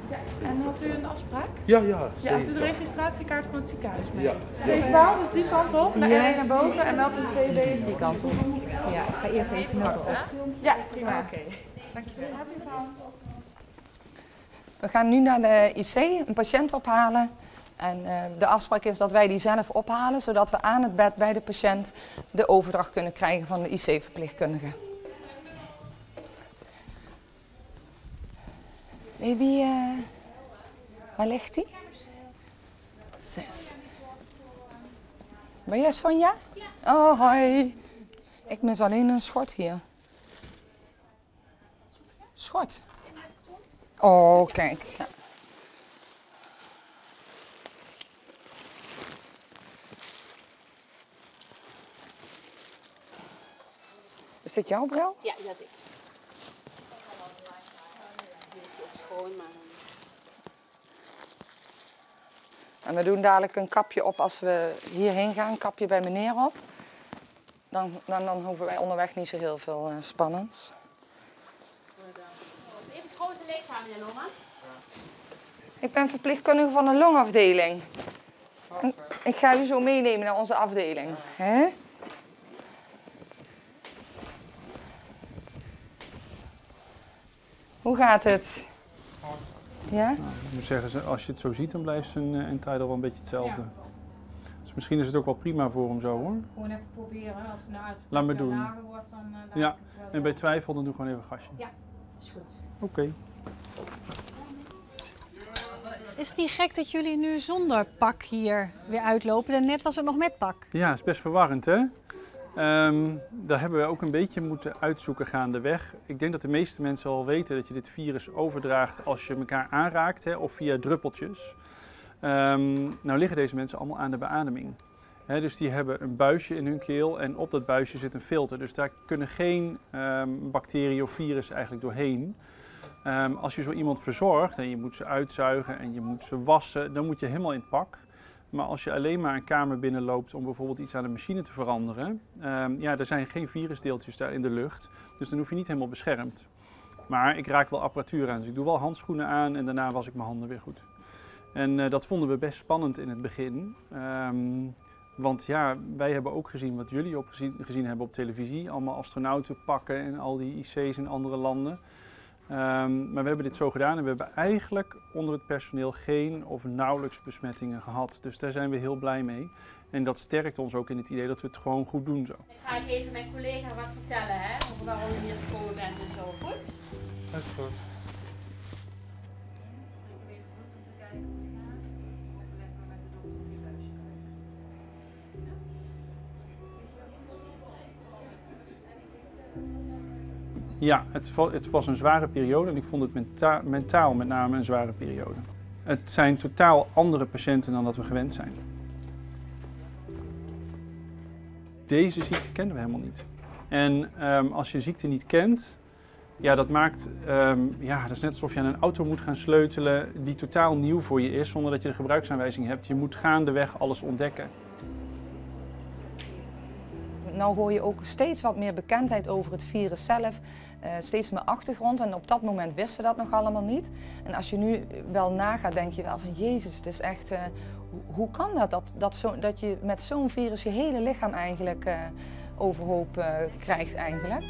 Ja, en had u een afspraak? Ja, Ja, had u de registratiekaart van het ziekenhuis mee? Ja. C12 is die kant op, naar R naar boven en meldpunt 2B is die kant op. Ja, ik ga eerst even noten. Ja, prima. Oké, dankjewel. We gaan nu naar de IC, een patiënt ophalen. En de afspraak is dat wij die zelf ophalen, zodat we aan het bed bij de patiënt de overdracht kunnen krijgen van de IC-verpleegkundige. Baby, waar ligt hij? 6. Ben jij Sonja? Ja. Oh, hoi. Ik mis alleen een schort hier. Schort? Oh, kijk. Ja. Is dit jouw bril? Ja, dat ik. Die is ook schoon, maar... En we doen dadelijk een kapje op als we hierheen gaan, een kapje bij meneer op. Dan hoeven wij onderweg niet zo heel veel spannends. Even het grote lichaam, meneer Lomma. Ik ben verpleegkundige van de longafdeling. Ik ga u zo meenemen naar onze afdeling. Hè? Hoe gaat het? Ja? Nou, ik moet zeggen, als je het zo ziet, dan blijft zijn entitle wel een beetje hetzelfde. Ja. Dus misschien is het ook wel prima voor hem zo, hoor. Gewoon even proberen. Als het nou laat me doen. lager wordt, dan ja, en bij twijfel dan doe gewoon even een gasje. Ja, is goed. Oké. Is het niet gek dat jullie nu zonder pak hier weer uitlopen? En net was het nog met pak. Ja, is best verwarrend, hè? Daar hebben we ook een beetje moeten uitzoeken gaandeweg. Ik denk dat de meeste mensen al weten dat je dit virus overdraagt als je elkaar aanraakt, hè, of via druppeltjes. Nou liggen deze mensen allemaal aan de beademing. Dus die hebben een buisje in hun keel en op dat buisje zit een filter. Dus daar kunnen geen bacteriën of virus eigenlijk doorheen. Als je zo iemand verzorgt en je moet ze uitzuigen en je moet ze wassen, dan moet je helemaal in het pak. Maar als je alleen maar een kamer binnenloopt om bijvoorbeeld iets aan de machine te veranderen, ja, er zijn geen virusdeeltjes daar in de lucht, dus dan hoef je niet helemaal beschermd. Maar ik raak wel apparatuur aan, dus ik doe wel handschoenen aan en daarna was ik mijn handen weer goed. En dat vonden we best spannend in het begin. Want ja, wij hebben ook gezien wat jullie gezien hebben op televisie. Allemaal astronauten pakken en al die IC's in andere landen. Maar we hebben dit zo gedaan en we hebben eigenlijk onder het personeel geen of nauwelijks besmettingen gehad. Dus daar zijn we heel blij mee. En dat sterkt ons ook in het idee dat we het gewoon goed doen zo. Ik ga even mijn collega wat vertellen, hè, over waarom je hier gekomen bent en zo. Goed? Dat is goed. Ja, het was een zware periode en ik vond het mentaal met name een zware periode. Het zijn totaal andere patiënten dan dat we gewend zijn. Deze ziekte kennen we helemaal niet. En als je een ziekte niet kent, ja, dat maakt, ja, dat is net alsof je aan een auto moet gaan sleutelen die totaal nieuw voor je is, zonder dat je de gebruiksaanwijzing hebt. Je moet gaandeweg alles ontdekken. Nou hoor je ook steeds wat meer bekendheid over het virus zelf, steeds meer achtergrond en op dat moment wisten we dat nog allemaal niet. En als je nu wel nagaat, denk je wel van Jezus, het is echt, hoe kan dat je met zo'n virus je hele lichaam eigenlijk overhoop krijgt eigenlijk?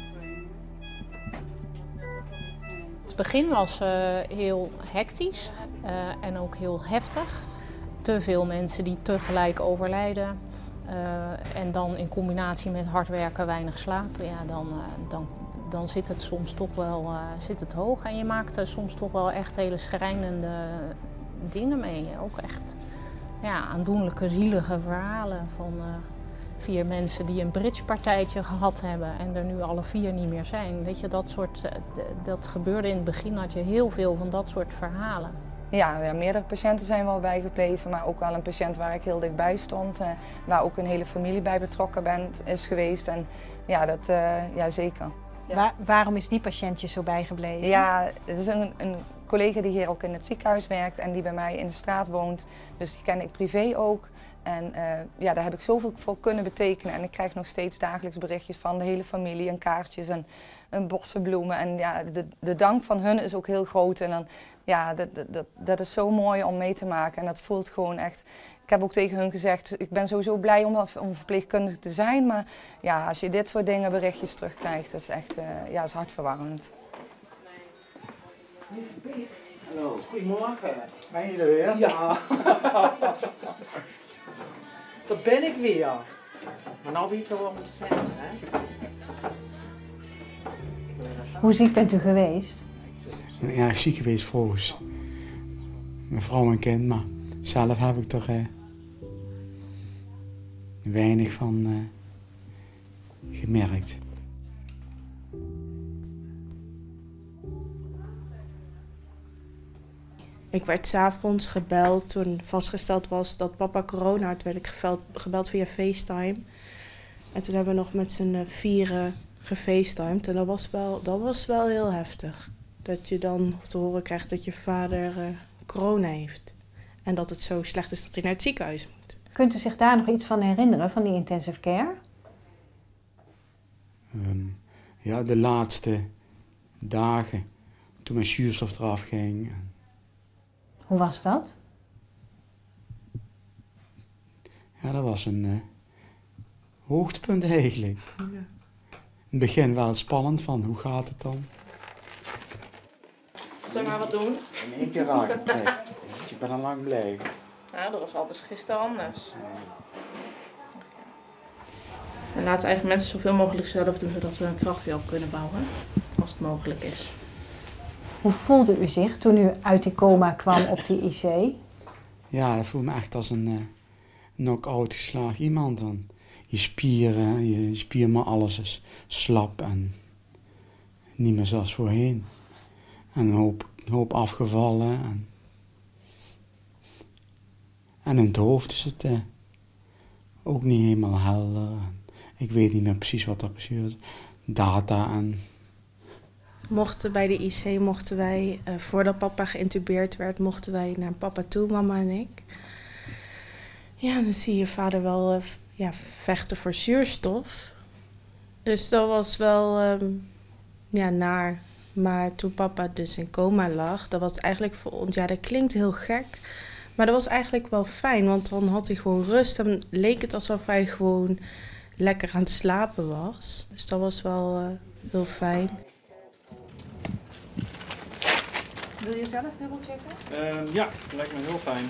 Het begin was heel hectisch en ook heel heftig. Te veel mensen die tegelijk overlijden. En dan in combinatie met hard werken, weinig slapen, ja, dan zit het soms toch wel zit het hoog. En je maakt er soms toch wel echt hele schrijnende dingen mee. Ook echt ja, aandoenlijke, zielige verhalen van 4 mensen die een bridgepartijtje gehad hebben en er nu alle 4 niet meer zijn. Weet je, dat gebeurde in het begin, had je heel veel van dat soort verhalen. Ja, meerdere patiënten zijn wel bijgebleven, maar ook wel een patiënt waar ik heel dichtbij stond, waar ook een hele familie bij betrokken is geweest. En ja, ja zeker. Ja. Waarom is die patiëntje zo bijgebleven? Ja, het is een collega die hier ook in het ziekenhuis werkt en die bij mij in de straat woont. Dus die ken ik privé ook. En ja, daar heb ik zoveel voor kunnen betekenen. En ik krijg nog steeds dagelijks berichtjes van de hele familie en kaartjes en bossen bloemen. En ja, de dank van hun is ook heel groot. En dan, ja, dat is zo mooi om mee te maken. En dat voelt gewoon echt. Ik heb ook tegen hun gezegd, ik ben sowieso blij om verpleegkundige te zijn. Maar ja, als je dit soort dingen, berichtjes terugkrijgt, dat is echt ja, is hartverwarmend. Hallo, goedemorgen. Ben je er weer? Ja. Dat ben ik weer. Maar nou weet je wel wat ik moet zeggen, hè? Hoe ziek bent u geweest? Ik ben erg ziek geweest volgens mijn vrouw en kind, maar zelf heb ik er weinig van gemerkt. Ik werd 's avonds gebeld toen vastgesteld was dat papa corona had. Werd ik gebeld via FaceTime. En toen hebben we nog met z'n vieren gefacetimed. En dat was wel heel heftig. Dat je dan te horen krijgt dat je vader corona heeft. En dat het zo slecht is dat hij naar het ziekenhuis moet. Kunt u zich daar nog iets van herinneren, van die intensive care? Ja, de laatste dagen toen mijn zuurstof eraf ging. Hoe was dat? Ja, dat was een hoogtepunt eigenlijk. Ja. In het begin wel spannend van hoe gaat het dan? Zullen we maar wat doen? In één keer raken. Kijk, ik ben al lang blij. Ja, dat was al dus gisteren anders. En laten eigenlijk mensen zoveel mogelijk zelf doen, zodat ze hun kracht weer op kunnen bouwen. Als het mogelijk is. Hoe voelde u zich toen u uit die coma kwam op die IC? Ja, dat voelde me echt als een knock-out geslagen iemand. Want je spieren, je spierma, alles is slap en niet meer zoals voorheen. En een hoop afgevallen. En in het hoofd is het ook niet helemaal helder. Ik weet niet meer precies wat er precies is. Data en... Bij de IC mochten wij, voordat papa geïntubeerd werd, mochten wij naar papa toe, mama en ik. Ja, dan zie je vader wel vechten voor zuurstof. Dus dat was wel naar. Maar toen papa dus in coma lag, dat was eigenlijk voor ons, ja, dat klinkt heel gek. Maar dat was eigenlijk wel fijn, want dan had hij gewoon rust. Dan leek het alsof hij gewoon lekker aan het slapen was. Dus dat was wel heel fijn. Wil je zelf dubbel checken? Ja, dat lijkt me heel fijn.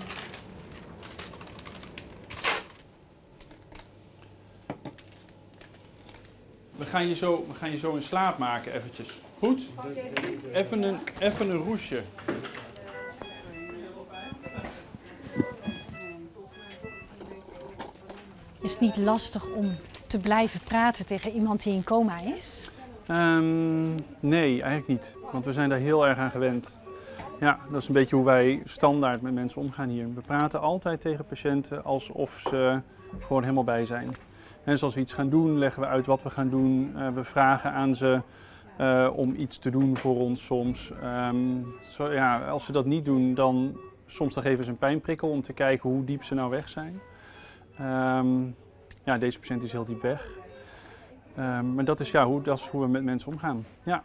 We gaan je zo in slaap maken eventjes. Goed? Even een roesje. Is het niet lastig om te blijven praten tegen iemand die in coma is? Nee, eigenlijk niet. Want we zijn daar heel erg aan gewend. Ja, dat is een beetje hoe wij standaard met mensen omgaan hier. We praten altijd tegen patiënten alsof ze gewoon helemaal bij zijn. En als we iets gaan doen, leggen we uit wat we gaan doen. We vragen aan ze om iets te doen voor ons soms. Als ze dat niet doen, dan geven ze een pijnprikkel om te kijken hoe diep ze nou weg zijn. Deze patiënt is heel diep weg. Maar dat is hoe we met mensen omgaan. Ja.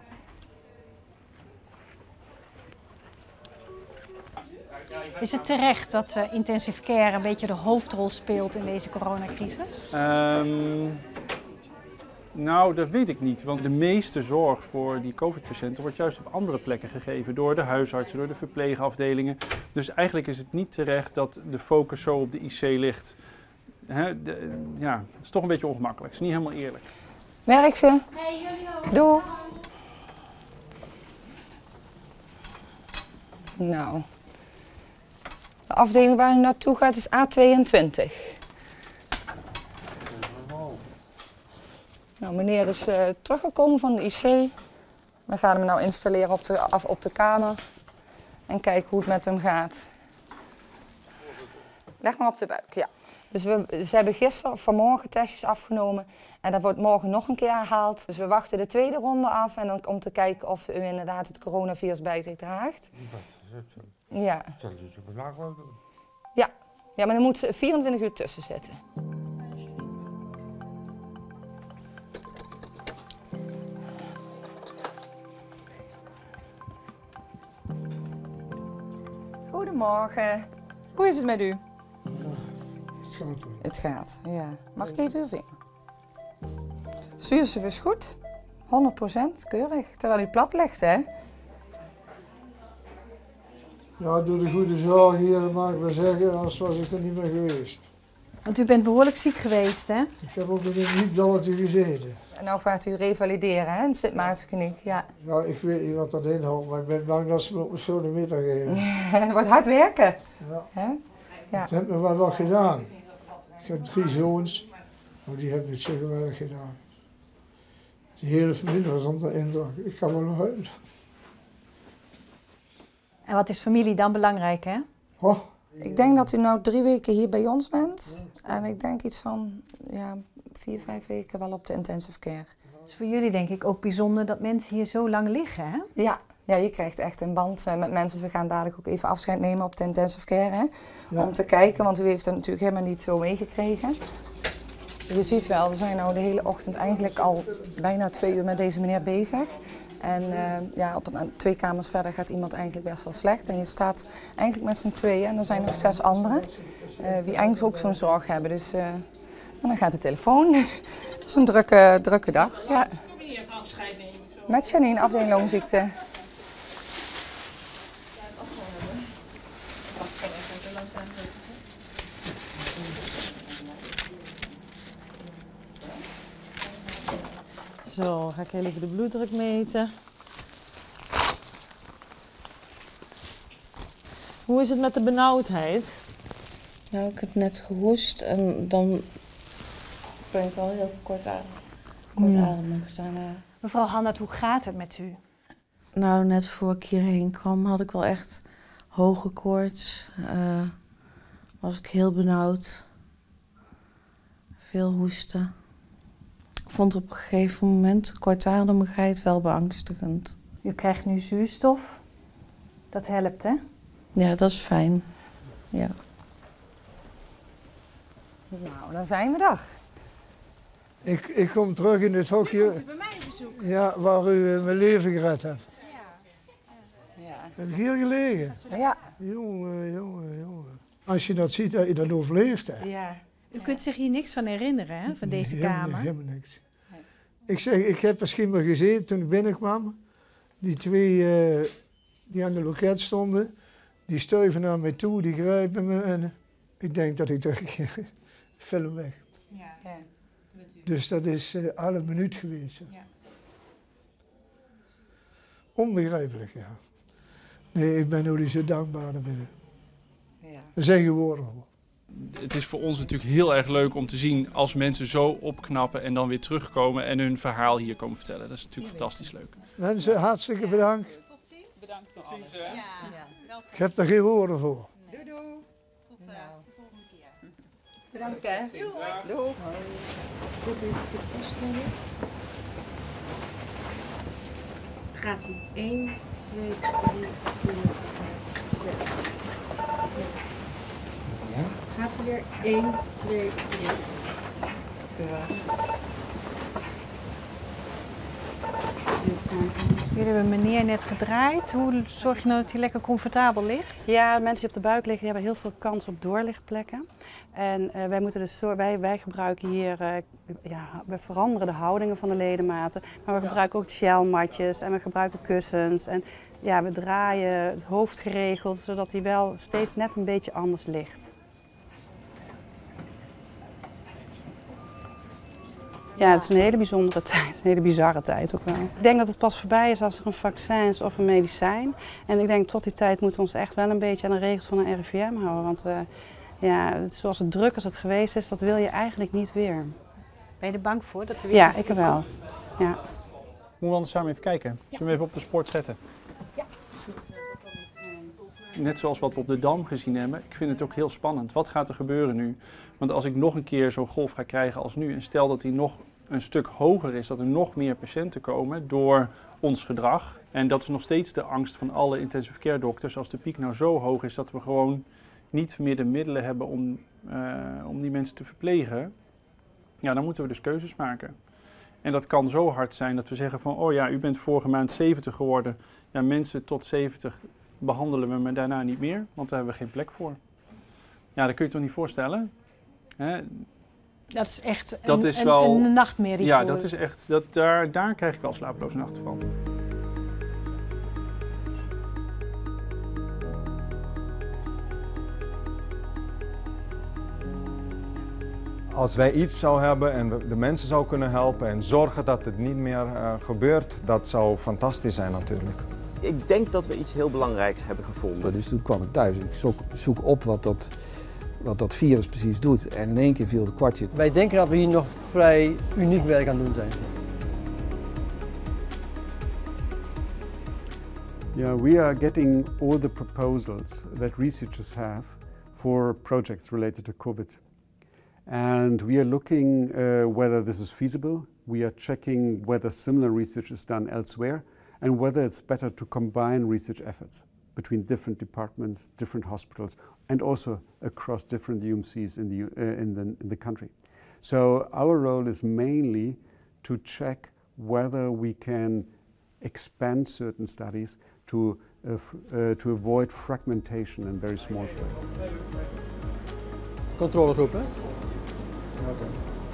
Is het terecht dat intensive care een beetje de hoofdrol speelt in deze coronacrisis? Nou, dat weet ik niet. Want de meeste zorg voor die COVID-patiënten wordt juist op andere plekken gegeven. Door de huisartsen, door de verpleegafdelingen. Dus eigenlijk is het niet terecht dat de focus zo op de IC ligt. Het is toch een beetje ongemakkelijk. Het is niet helemaal eerlijk. Werk ze. Hey, jullie ook. Doei. Nou, de afdeling waar u naartoe gaat is A22. Nou, meneer is teruggekomen van de IC. We gaan hem nou installeren op de kamer en kijken hoe het met hem gaat. Leg maar op de buik, ja. Dus ze hebben vanmorgen testjes afgenomen en dat wordt morgen nog een keer herhaald. Dus we wachten de tweede ronde af en dan om te kijken of u inderdaad het coronavirus bij zich draagt. Ja. Dat is vandaag wel doen. Ja, Ja, maar er moet 24 uur tussen zitten. Goedemorgen. Hoe is het met u? Ja, het gaat wel. Het gaat, ja. Mag ik even uw vinger? Zuurstof is goed. 100% keurig. Terwijl u plat ligt, hè? Ja, door de goede zorg hier mag ik wel zeggen, anders was ik er niet meer geweest. Want u bent behoorlijk ziek geweest, hè? Ik heb ook in een nietballetje gezeten. En nou gaat u revalideren, hè? In Sint-Maartenskliniek, ja. Ja, ik weet niet wat dat inhoudt, maar ik ben bang dat ze me op zo'n middag geven. Het wordt hard werken. Ja. Hè? Ja. Ze hebben me wel wat gedaan. Ik heb 3 zoons, maar die hebben het zo geweldig gedaan. De hele familie was onder indruk. Ik kan wel nog huilen. En wat is familie dan belangrijk, hè? Oh. Ik denk dat u nou 3 weken hier bij ons bent. En ik denk iets van 4, 5 weken wel op de intensive care. Het is voor jullie denk ik ook bijzonder dat mensen hier zo lang liggen, hè? Ja, je krijgt echt een band met mensen. Dus we gaan dadelijk ook even afscheid nemen op de intensive care. Hè? Ja. Om te kijken, want u heeft het natuurlijk helemaal niet zo meegekregen. Je ziet wel, we zijn nou de hele ochtend eigenlijk al bijna 2 uur met deze meneer bezig. En op 2 kamers verder gaat iemand eigenlijk best wel slecht. En je staat eigenlijk met z'n tweeën en er zijn nog 6 anderen die eigenlijk ook zo'n zorg hebben. Dus en dan gaat de telefoon. Het is een drukke dag. Ja. Met Janine, afdeling longziekte. Zo, ga ik heel even de bloeddruk meten. Hoe is het met de benauwdheid? Nou, ik heb net gehoest en dan ben ik wel heel kortademig daarna. Mevrouw Hannert, hoe gaat het met u? Nou, net voor ik hierheen kwam had ik wel echt hoge koorts. Was ik heel benauwd. Veel hoesten. Ik vond op een gegeven moment kortademigheid wel beangstigend. U krijgt nu zuurstof. Dat helpt, hè? Ja, dat is fijn. Ja. Nou, dan zijn we dag. Ik kom terug in het hokje. Nu komt u bij mij op bezoek. Ja, waar u mijn leven gered hebt. Ja. Heb ik hier gelegen? Ja. Jongen. Als je dat ziet, dat je dat overleeft. Hè. Ja. U kunt zich hier niks van herinneren, hè? Van deze kamer? Helemaal niks. Ik zeg, ik heb misschien maar gezien toen ik binnenkwam. Die 2 die aan de loket stonden, die stuiven naar mij toe, die grijpen me en ik denk dat ik terug film weg. Ja. Dus dat is alle minuut geweest. Ja. Onbegrijpelijk, ja. Nee, ik ben jullie zo dankbaar daarbinnen. Ja. Er zijn geworden. Het is voor ons natuurlijk heel erg leuk om te zien als mensen zo opknappen en dan weer terugkomen en hun verhaal hier komen vertellen. Dat is natuurlijk fantastisch leuk. Mensen, hartstikke bedankt. Tot ziens. Bedankt voor alles. Ja. Ik heb er geen woorden voor. Doei. Tot de volgende keer. Bedankt, hè. Doei. Gaat ie 1, 2, 3, 4, 5, 6. Ja? Gaat hij weer 1, 2, 3. Jullie hebben meneer net gedraaid. Hoe zorg je nou dat hij lekker comfortabel ligt? Ja, de mensen die op de buik liggen, die hebben heel veel kans op doorlichtplekken. En wij gebruiken hier, we veranderen de houdingen van de ledematen. Maar we gebruiken ook shellmatjes en we gebruiken kussens. En ja, we draaien het hoofd geregeld, zodat hij wel steeds net een beetje anders ligt. Ja, het is een hele bijzondere tijd, een hele bizarre tijd ook wel. Ik denk dat het pas voorbij is als er een vaccin is of een medicijn. En ik denk tot die tijd moeten we ons echt wel een beetje aan de regels van een RIVM houden. Want zoals het druk als het geweest is, dat wil je eigenlijk niet weer. Ben je er bang voor dat er weer... Ja, ik wel. Ja. Moeten we anders samen even kijken? Zullen we hem even op de sport zetten? Ja. Net zoals wat we op de Dam gezien hebben, ik vind het ook heel spannend. Wat gaat er gebeuren nu? Want als ik nog een keer zo'n golf ga krijgen als nu en stel dat die nog een stuk hoger is, dat er nog meer patiënten komen door ons gedrag. En dat is nog steeds de angst van alle intensive care dokters. Als de piek nou zo hoog is dat we gewoon niet meer de middelen hebben om die mensen te verplegen, ja, dan moeten we dus keuzes maken. En dat kan zo hard zijn dat we zeggen van, oh ja, u bent vorige maand 70 geworden. Ja, mensen tot 70 behandelen we maar daarna niet meer, want daar hebben we geen plek voor. Ja, dat kun je toch niet voorstellen? Hè? Dat is echt een nachtmerrie. Ja, dat is echt, daar krijg ik wel slapeloze nachten van. Als wij iets zouden hebben en de mensen zouden kunnen helpen en zorgen dat het niet meer gebeurt, dat zou fantastisch zijn natuurlijk. Ik denk dat we iets heel belangrijks hebben gevonden. Dus toen kwam ik thuis. Ik zoek op wat dat virus precies doet. En in één keer viel het kwartje. Wij denken dat we hier nog vrij uniek werk aan het doen zijn. Yeah, we are getting all the proposals that researchers have for projects related to COVID. And we are looking whether this is feasible. We are checking whether similar research is done elsewhere and whether it's better to combine research efforts between different departments, different hospitals, and also across different UMCs in the country. So our role is mainly to check whether we can expand certain studies to avoid fragmentation in very small studies. Controlegroep, hè? Oké.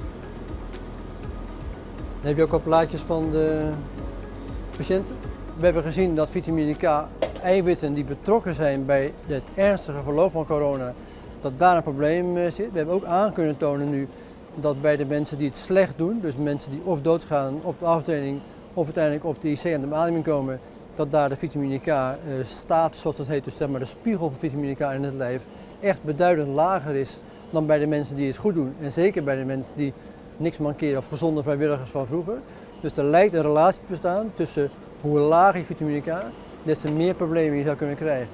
Dan heb je ook al plaatjes van de patiënten. We hebben gezien dat vitamine K eiwitten die betrokken zijn bij het ernstige verloop van corona, dat daar een probleem zit. We hebben ook aan kunnen tonen nu dat bij de mensen die het slecht doen, dus mensen die of doodgaan op de afdeling of uiteindelijk op de IC aan de beademing komen, dat daar de vitamine K status, zoals dat heet, dus zeg maar de spiegel van vitamine K in het lijf, echt beduidend lager is dan bij de mensen die het goed doen. En zeker bij de mensen die niks mankeren of gezonde vrijwilligers van vroeger. Dus er lijkt een relatie te bestaan tussen hoe laag je vitamine K, des te meer problemen je zou kunnen krijgen.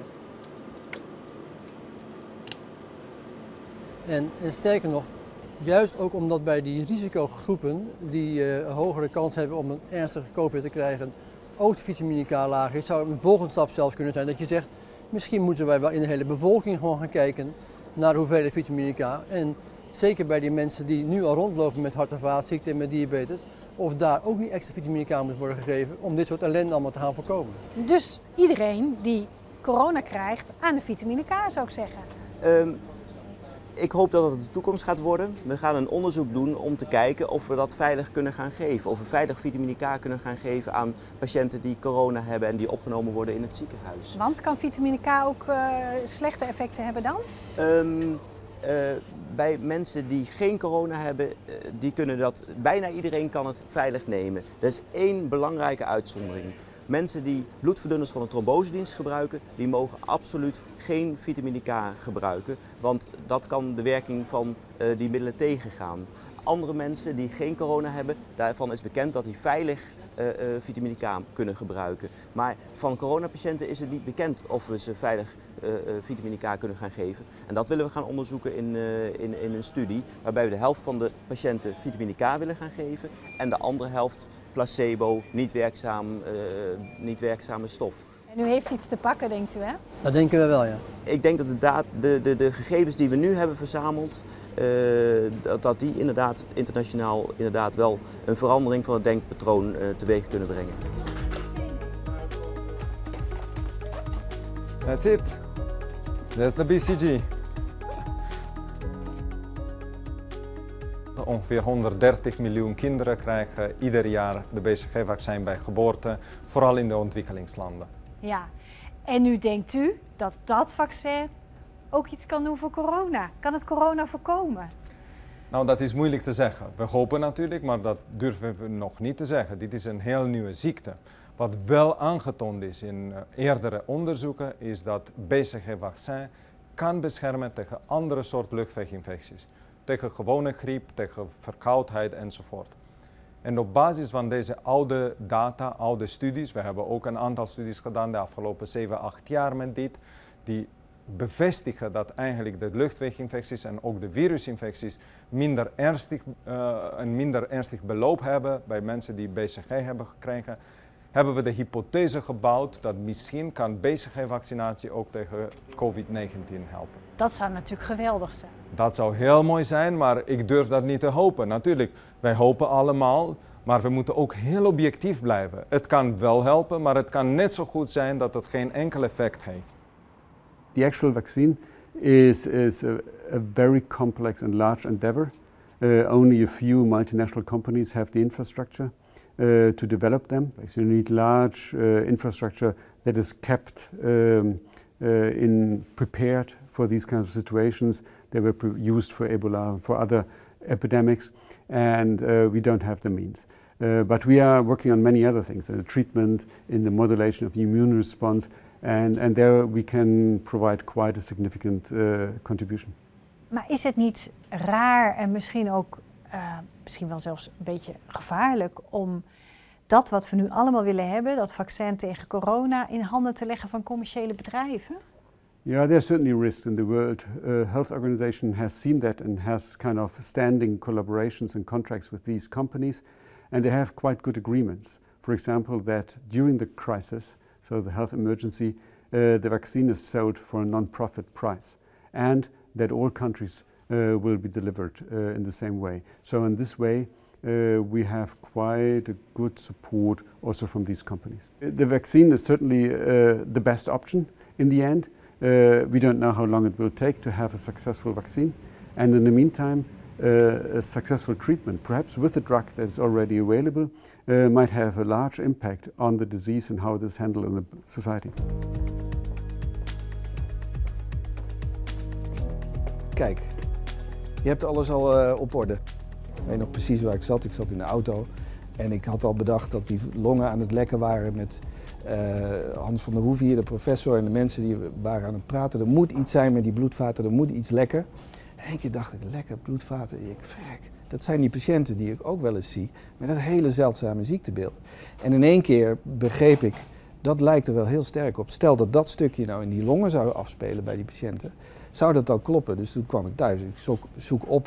En sterker nog, juist ook omdat bij die risicogroepen die hogere kans hebben om een ernstige COVID te krijgen, ook de vitamine K lager is, zou een volgende stap zelfs kunnen zijn dat je zegt, misschien moeten wij wel in de hele bevolking gewoon gaan kijken naar de hoeveelheid vitamine K. En zeker bij die mensen die nu al rondlopen met hart- en vaatziekten en met diabetes, of daar ook niet extra vitamine K moet worden gegeven om dit soort ellende allemaal te gaan voorkomen. Dus iedereen die corona krijgt aan de vitamine K, zou ik zeggen. Ik hoop dat het de toekomst gaat worden. We gaan een onderzoek doen om te kijken of we dat veilig kunnen gaan geven. Of we veilig vitamine K kunnen gaan geven aan patiënten die corona hebben en die opgenomen worden in het ziekenhuis. Want kan vitamine K ook slechte effecten hebben dan? Bij mensen die geen corona hebben, die kunnen dat, bijna iedereen kan het veilig nemen. Er is één belangrijke uitzondering. Mensen die bloedverdunners van de trombosedienst gebruiken, die mogen absoluut geen vitamine K gebruiken, want dat kan de werking van die middelen tegengaan. Andere mensen die geen corona hebben, daarvan is bekend dat die veilig vitamine K kunnen gebruiken. Maar van coronapatiënten is het niet bekend of we ze veilig vitamine K kunnen gaan geven. En dat willen we gaan onderzoeken in een studie waarbij we de helft van de patiënten vitamine K willen gaan geven en de andere helft placebo, niet werkzame stof. En u heeft iets te pakken, denkt u, hè? Dat denken we wel, ja. Ik denk dat de gegevens die we nu hebben verzameld, dat die inderdaad internationaal wel een verandering van het denkpatroon teweeg kunnen brengen. That's it. That's the BCG. Ongeveer 130 miljoen kinderen krijgen ieder jaar de BCG-vaccin bij geboorte, vooral in de ontwikkelingslanden. Ja, en nu denkt u dat dat vaccin ook iets kan doen voor corona? Kan het corona voorkomen? Nou, dat is moeilijk te zeggen. We hopen natuurlijk, maar dat durven we nog niet te zeggen. Dit is een heel nieuwe ziekte. Wat wel aangetoond is in eerdere onderzoeken, is dat BCG-vaccin kan beschermen tegen andere soorten luchtweginfecties. Tegen gewone griep, tegen verkoudheid enzovoort. En op basis van deze oude data, oude studies, we hebben ook een aantal studies gedaan de afgelopen 7, 8 jaar met dit, die bevestigen dat eigenlijk de luchtweginfecties en ook de virusinfecties een minder ernstig beloop hebben bij mensen die BCG hebben gekregen. hebben we de hypothese gebouwd dat misschien kan BCG-vaccinatie ook tegen COVID-19 helpen. Dat zou natuurlijk geweldig zijn. Dat zou heel mooi zijn, maar ik durf dat niet te hopen. Natuurlijk, wij hopen allemaal, maar we moeten ook heel objectief blijven. Het kan wel helpen, maar het kan net zo goed zijn dat het geen enkel effect heeft. The actual vaccine is a very complex and large endeavor. Only a few multinational companies have the infrastructure to develop them. So you need large infrastructure that is kept prepared for these kinds of situations. They were used for Ebola, for other epidemics, and we don't have the means. But we are working on many other things, in the treatment, in the modulation of the immune response, and there we can provide quite a significant contribution. Maar is het niet raar en misschien ook, misschien wel zelfs een beetje gevaarlijk om dat wat we nu allemaal willen hebben, dat vaccin tegen corona, in handen te leggen van commerciële bedrijven? Yeah, there's certainly risks in the World Health Organization has seen that and has kind of standing collaborations and contracts with these companies, and they have quite good agreements. For example, that during the crisis, so the health emergency, the vaccine is sold for a non-profit price, and that all countries will be delivered in the same way. So in this way, we have quite a good support also from these companies. The vaccine is certainly the best option in the end. We don't know how long it will take to have a successful vaccine, and in the meantime, a successful treatment, perhaps with a drug that is already available, might have a large impact on the disease and how it is handled in the society. Kijk, je hebt alles al op orde. Ik weet nog precies waar ik zat. Ik zat in de auto en ik had al bedacht dat die longen aan het lekken waren met Hans van der Hoeven hier, de professor, en de mensen die waren aan het praten. Er moet iets zijn met die bloedvaten, er moet iets lekken. En één keer dacht ik, lekker bloedvaten, verrek. Dat zijn die patiënten die ik ook wel eens zie met dat hele zeldzame ziektebeeld. En in één keer begreep ik, dat lijkt er wel heel sterk op. Stel dat dat stukje nou in die longen zou afspelen bij die patiënten, zou dat dan kloppen? Dus toen kwam ik thuis. Ik zoek op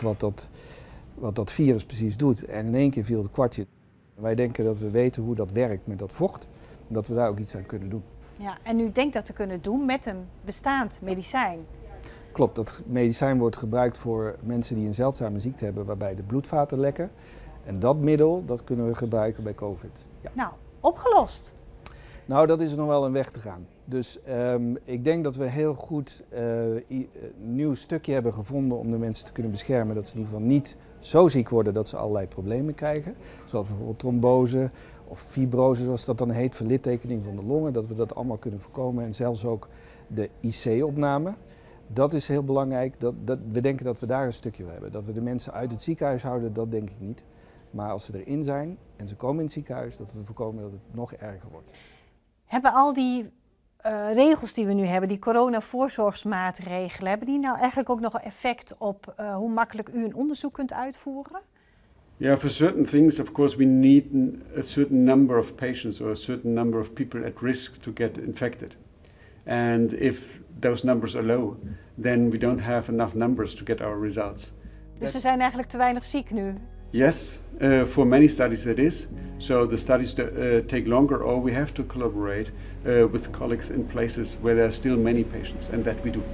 wat dat virus precies doet. En in één keer viel het kwartje. Wij denken dat we weten hoe dat werkt met dat vocht. En dat we daar ook iets aan kunnen doen. Ja, en u denkt dat te kunnen doen met een bestaand medicijn. Klopt, dat medicijn wordt gebruikt voor mensen die een zeldzame ziekte hebben waarbij de bloedvaten lekken. En dat middel, dat kunnen we gebruiken bij COVID. Ja. Nou, opgelost. Nou, dat is nog wel een weg te gaan. Dus ik denk dat we heel goed een nieuw stukje hebben gevonden om de mensen te kunnen beschermen. Dat ze in ieder geval niet zo ziek worden dat ze allerlei problemen krijgen. Zoals bijvoorbeeld trombose of fibrose, zoals dat dan heet, verlittekening van de longen. Dat we dat allemaal kunnen voorkomen en zelfs ook de IC-opname. Dat is heel belangrijk. We denken dat we daar een stukje van hebben. Dat we de mensen uit het ziekenhuis houden, dat denk ik niet. Maar als ze erin zijn en ze komen in het ziekenhuis, dat we voorkomen dat het nog erger wordt. Hebben al die regels die we nu hebben, die corona-voorzorgsmaatregelen, hebben die nou eigenlijk ook nog effect op hoe makkelijk u een onderzoek kunt uitvoeren? Yeah, for certain things, of course, we need a certain number of patients or a certain number of people at risk to get infected. And if those numbers are low, then we don't have enough numbers to get our results. Dus er zijn eigenlijk te weinig ziek nu? Yes, for many studies that is. So the studies take longer, or we have to collaborate with colleagues in places where there are still many patients, and that we do.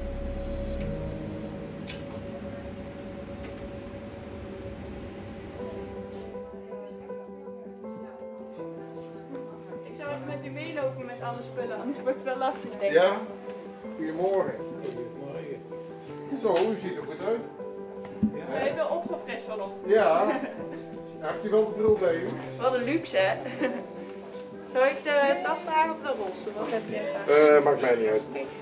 Ik zou even met u meelopen met alle spullen, anders wordt het wel lastig, denk ik. Ja, goedemorgen. Zo, u ziet er goed uit. Ja, je bent ook zo fris van op. Ja. Hebt u wel de bril bij u? Wat een luxe, hè? Zou ik de tas dragen of de rolstoel? Wat heb je? Maakt mij niet uit.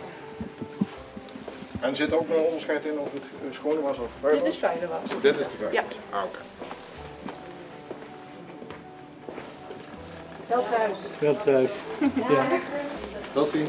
En er zit ook nog een onderscheid in of het schone was of vuil was? Dit is vuile was. Dit is vuil? Ja. Ah, oké. Wel thuis. Wel thuis. Ja. Tot ziens.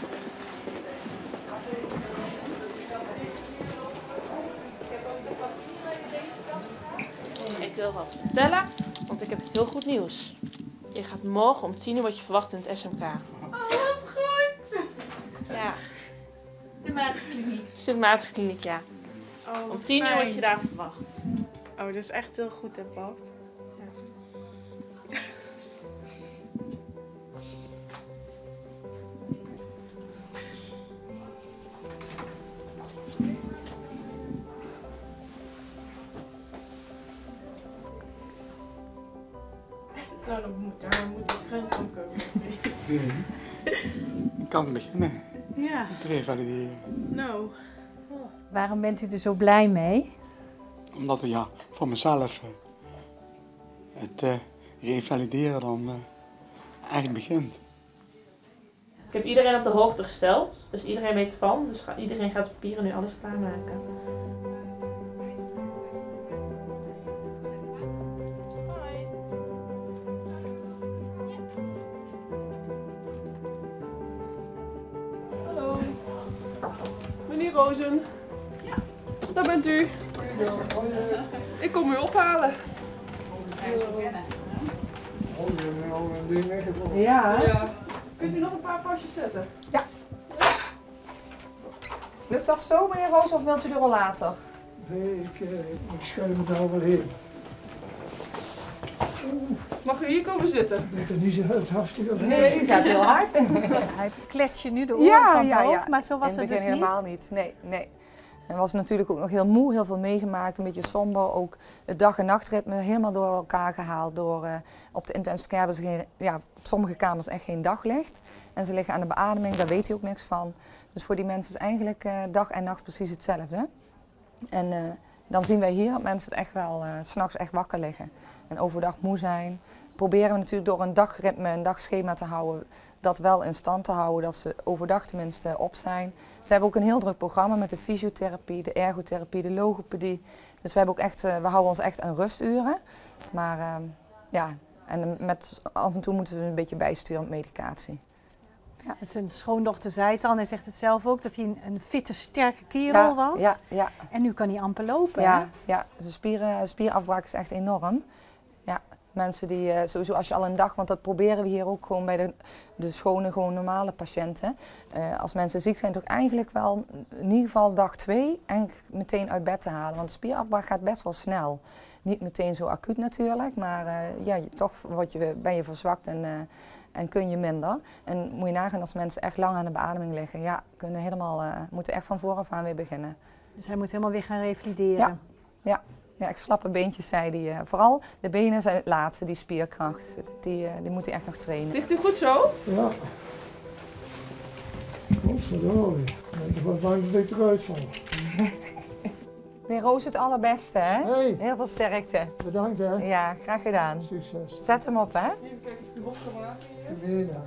Ik wil wat vertellen, want ik heb heel goed nieuws. Je gaat morgen om 10 uur wat je verwacht in het SMK. Oh, wat goed! Ja. Symptomatische kliniek. Symptomatische kliniek, ja. Oh, om 10 uur fijn. word je daar verwacht. Oh, dat is echt heel goed, hè, pap? daar moet ik geen van komen. Ik kan beginnen. Ja. Te revalideren. Nou. Waarom bent u er zo blij mee? Omdat ja, voor mezelf het revalideren dan echt begint. Ik heb iedereen op de hoogte gesteld, dus iedereen weet ervan. Dus iedereen gaat op papieren nu alles klaarmaken. Hallo. Meneer Rozen. Ja. Daar bent u. Ik kom u ophalen. Ja. Ja. Kunt u nog een paar pasjes zetten? Ja. Lukt dat zo, meneer Roos, of wilt u er al later? Nee, ik schuif me daar wel heen. Mag u hier komen zitten? Ik ben niet zo hardhaftig. Nee, u gaat heel hard. Hij klets je nu de oren van het hoofd, maar zo was in het begin dus niet. helemaal niet. Nee, nee. En was natuurlijk ook nog heel moe, heel veel meegemaakt, een beetje somber. Ook het dag- en nachtritme helemaal door elkaar gehaald. Door, op de intensive care hebben ze op sommige kamers echt geen daglicht. En ze liggen aan de beademing, daar weet hij ook niks van. Dus voor die mensen is eigenlijk dag en nacht precies hetzelfde. En dan zien wij hier dat mensen het echt wel 's nachts echt wakker liggen. En overdag moe zijn. Proberen we natuurlijk door een dagritme, een dagschema te houden, dat wel in stand te houden, dat ze overdag tenminste op zijn. Ze hebben ook een heel druk programma met de fysiotherapie, de ergotherapie, de logopedie. Dus we hebben ook echt, we houden ons echt aan rusturen. Maar ja, en af en toe moeten we een beetje bijsturen met medicatie. Ja. Zijn schoondochter zei het al en hij zegt het zelf ook, dat hij een fitte, sterke kerel was. Ja, ja. En nu kan hij amper lopen. Ja, hè? ja. De spierafbraak is echt enorm. Ja. Mensen die, sowieso als je al een dag, want dat proberen we hier ook gewoon bij de schone, gewoon normale patiënten. Als mensen ziek zijn, toch eigenlijk wel in ieder geval dag 2 eigenlijk meteen uit bed te halen. Want de spierafbraak gaat best wel snel. Niet meteen zo acuut natuurlijk, maar ja, toch ben je verzwakt en kun je minder. En moet je nagaan als mensen echt lang aan de beademing liggen, ja, moeten echt van vooraf aan weer beginnen. Dus hij moet helemaal weer gaan revalideren. Ja, ja. Ja, echt slappe beentjes, zei hij. Vooral de benen zijn het laatste, die spierkracht. Die moet hij echt nog trainen. Ligt u goed zo? Ja. Godverdomme. Ik ben bang dat ik eruit val. Meneer Roos, het allerbeste, hè? Hey. Heel veel sterkte. Bedankt, hè? Ja, graag gedaan. Succes. Zet hem op, hè? Even kijken of ik u los kan maken.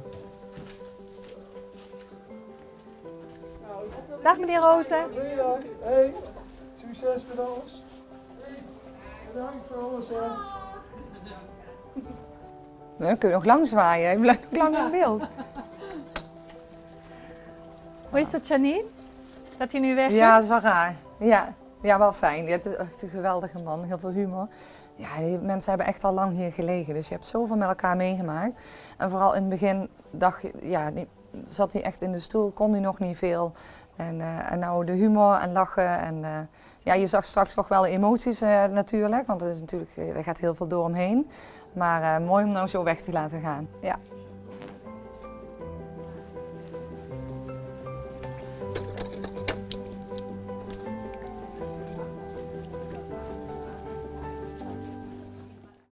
Dag meneer Rozen. Goeiedag. Hey. Succes met alles. Bedankt voor alles, hè. Dan kun je nog lang zwaaien. Hij blijft nog lang in beeld. Hoe is dat, Janine? Dat hij nu weg is? Ja, dat is wel raar. Ja, ja, wel fijn. Je hebt echt een geweldige man, heel veel humor. Ja, die mensen hebben echt al lang hier gelegen, dus je hebt zoveel met elkaar meegemaakt. En vooral in het begin dacht je, ja, zat hij echt in de stoel, kon hij nog niet veel. En nou de humor en lachen en ja, je zag straks toch wel emoties natuurlijk, want er gaat heel veel door hem heen. Maar mooi om nou zo weg te laten gaan. Ja.